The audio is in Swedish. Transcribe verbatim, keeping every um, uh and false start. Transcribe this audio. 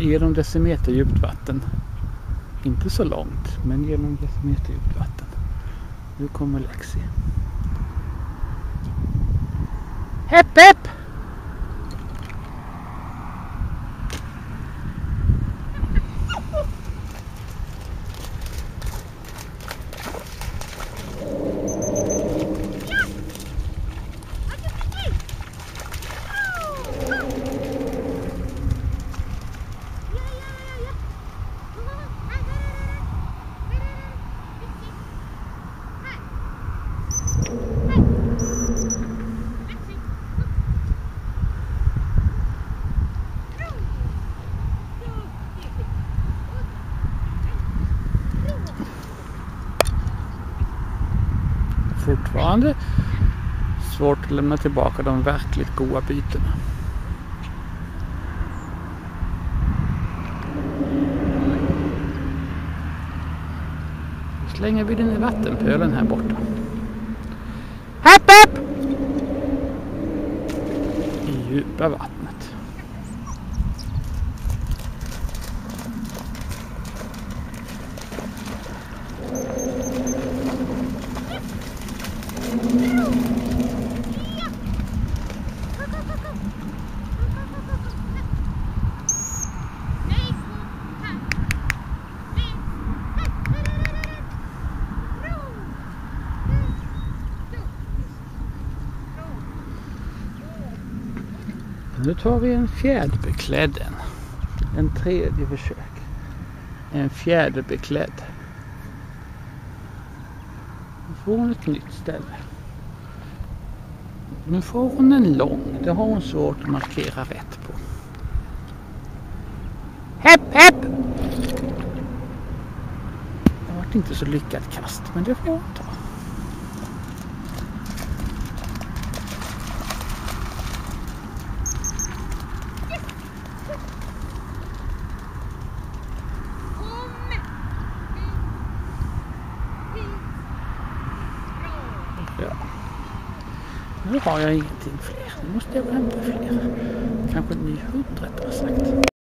genom decimeter djupt vatten. Inte så långt, men genom decimeter djupt vatten. Nu kommer Lexie. Hepp hepp! Fortfarande svårt att lämna tillbaka de verkligt goda bytena. Nu slänger vi den i vattenpölen här borta. Hepp hepp! I djupa vattnet. Nu tar vi en fjäderbeklädd en. En tredje försök. En fjäderbeklädd. Nu får hon ett nytt ställe. Nu får hon en lång. Det har hon svårt att markera rätt på. Hepp hepp! Det var inte så lyckat kast, men det får hon ta. Ja. Nu har jag ingenting fler. Nu måste jag hämta fler. Kanske en ny hund rättare sagt.